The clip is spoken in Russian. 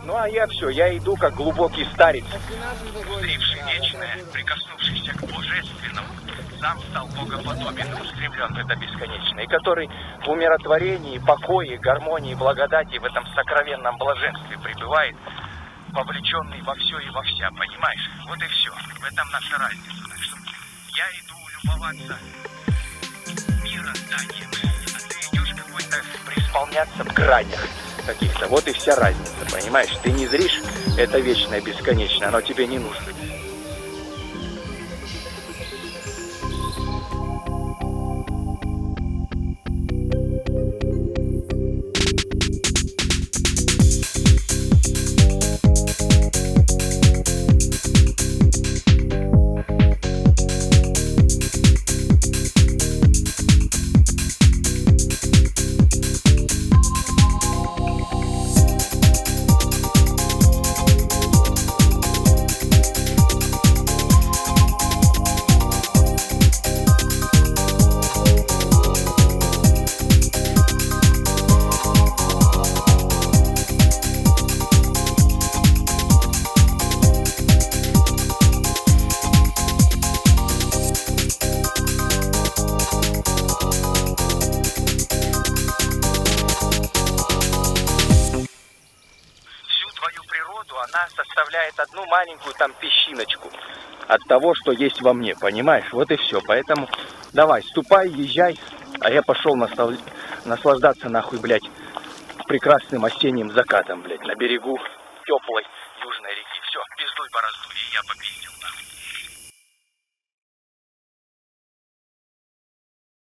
Ну а я все, я иду как глубокий старец, устривший вечное, прикоснувшийся к божественному, сам стал богоподобен, устремлен в это бесконечное, и который в умиротворении, покое, гармонии, благодати в этом сокровенном блаженстве пребывает, вовлеченный во все и во вся, понимаешь? Вот и все. В этом наша разница. Так что я иду любоваться мирозданием, а ты идешь какой-то преисполняться в гранях каких-то. Вот и вся разница, понимаешь? Ты не зришь это вечное, бесконечное, оно тебе не нужно. Она составляет одну маленькую там песчиночку от того, что есть во мне, понимаешь? Вот и все. Поэтому давай, ступай, езжай, а я пошел наслаждаться нахуй, блядь, прекрасным осенним закатом, блядь, на берегу теплой южной реки. Все, пиздуй борозду, и я попиздил, нахуй.